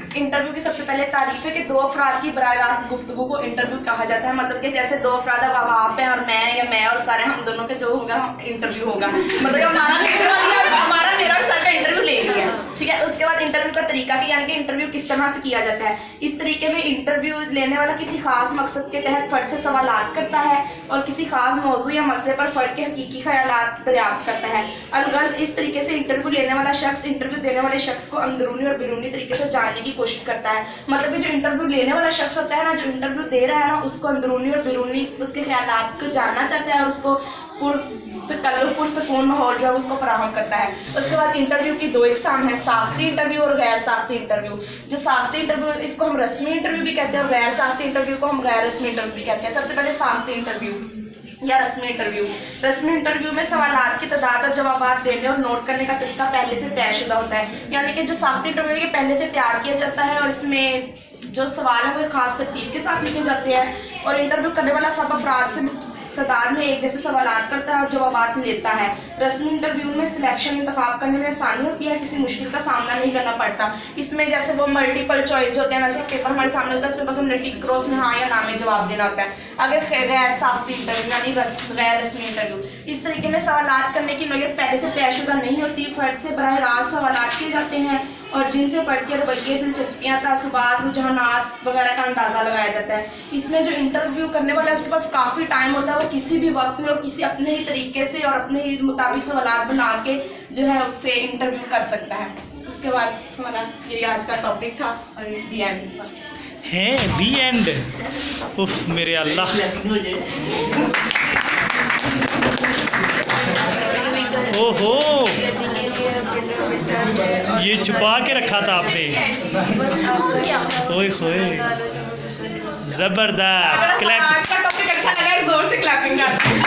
Interview की सबसे पहले तारीफ है कि दो अफराद की बराह रास्त गुफ्तगू को इंटरव्यू कहा जाता है। मतलब कि जैसे दो अफराद, अब आप हैं और मैं, या मैं और सर हैं, हम दोनों के जो होगा इंटरव्यू होगा, मतलब हमारा मेरा और सर का इंटरव्यू ले लिया, ठीक है। उसके बाद इंटरव्यू का तरीका, कि यानी कि इंटरव्यू किस तरह से किया जाता है। इस तरीके में इंटरव्यू लेने वाला किसी खास मकसद के तहत फर्द से सवालात करता है और किसी खास मौजू या मसले पर फर्द के हकीकी ख्यालात दरियाफ्त करता है। अलगर्ज इस तरीके से इंटरव्यू लेने वाला शख्स इंटरव्यू देने वाले शख्स को अंदरूनी और बैरूनी तरीके से जानने की कोशिश करता है। मतलब कि जो इंटरव्यू लेने वाला शख्स होता है ना, जो इंटरव्यू दे रहा है ना, उसको अंदरूनी और बैरूनी उसके ख्यालात को जानना चाहता है और उसको पुरसकून माहौल जो है उसको फराहम करता है। उसके बाद इंटरव्यू की दो इकसाम है, साख्ती इंटरव्यू और गैर साख्ती इंटरव्यू। जो साख्ती इंटरव्यू इसको हम रस्मी इंटरव्यू भी कहते हैं और गैर साख्ती इंटरव्यू को हम गैर रस्मी इंटरव्यू भी कहते हैं। सबसे पहले साख्ती इंटरव्यू या रस्मी इंटरव्यू। रस्मी इंटरव्यू में सवालात की तादाद और जवाबात देने और नोट करने का तरीका पहले से तयशुदा होता है। यानी कि जो साख्ती इंटरव्यू है ये पहले से तैयार किया जाता है और इसमें जो सवाल है वो खास तरतीब के साथ लिखे जाते हैं और इंटरव्यू करने वाला सब अफराद से तादाद में एक जैसे सवालात करता है और जवाबात लेता है। रस्मी इंटरव्यू में सिलेक्शन इंतखाब करने में आसानी होती है, किसी मुश्किल का सामना नहीं करना पड़ता। इसमें जैसे वो मल्टीपल चॉइस होते हैं, वैसे पेपर हमारे सामने होता है, उसमें बस हमने टिक क्रॉस में हाँ या ना में जवाब देना होता है। अगर गैर साख्ती इंटरव्यू यानी गैर रस्मी इंटरव्यू, इस तरीके में सवालात करने की नौयत पहले से तयशुदा नहीं होती। फर्द से बराह रास्त सवालात किए जाते हैं और जिनसे फर्द के रवैये, दिलचस्पियाँ, तासुबात, रुझानात वगैरह का अंदाज़ा लगाया जाता है। इसमें जो इंटरव्यू करने वाला है उसके पास काफ़ी टाइम होता है, वो किसी भी वक्त में और किसी अपने ही तरीके से और अपने ही मुताबिक सवालात बना के जो है उससे इंटरव्यू कर सकता है। उसके बाद हमारा ये आज का टॉपिक था और दी एंड है, दी एंड। उफ मेरे अल्लाह, ओहो ये छुपा के रखा था आपने। ओए होए, जबरदस्त। आज का टॉपिक अच्छा लगा है, जोर से क्लैपिंग करते हैं।